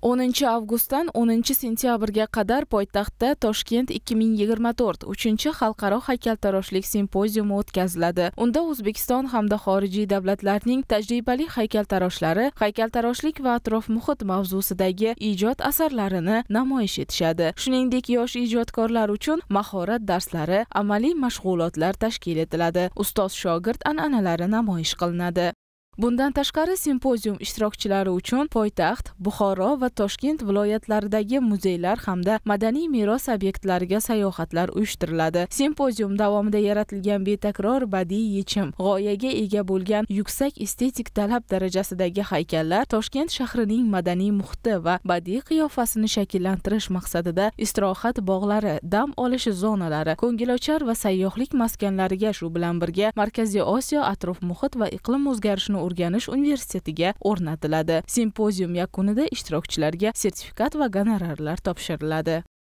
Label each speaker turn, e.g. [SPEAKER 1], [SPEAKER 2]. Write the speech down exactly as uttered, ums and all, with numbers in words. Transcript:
[SPEAKER 1] o'ninchi avgustdan o'ninchi sentyabrga qadar poytaxtda Toshkent ikki ming yigirma to'rt uchinchi xalqaro haykaltaroshlik simpoziumi o'tkaziladi. Unda O'zbekiston hamda xorijiy davlatlarning tajribali haykaltaroshlari haykaltaroshlik va atrof muhit mavzusidagi ijod asarlarini namoyish etishadi. Shuningdek, yosh ijodkorlar uchun mahorat darslari, amaliy mashg'ulotlar tashkil etiladi. Ustoz-shogird an'analari namoyish qilinadi. Bundan tashqari simpozium ishtirokchilari uchun poytaxt, Buxoro va Toshkent viloyatlaridagi muzeylar hamda madaniy meros obyektlariga sayohatlar uyushtiriladi. Simpozium davomida yaratilgan betakror badiiy yechim, g'oyaga ega bo'lgan yuksak estetik talab darajasidagi haykallar Toshkent shahrining madaniy muhiti va badiiy qiyofasini shakllantirish maqsadida istirohat bog'lari, dam olish zonalari, ko'ngilochar va sayyohlik maskanlariga, shu bilan birga Markaziy Osiyo atrof muhit va iqlim o'zgarishini o'rganish universitetiga o'rnatiladi. Simpozium yakunida ishtirokchilarga sertifikat va gonorarlar topshiriladi.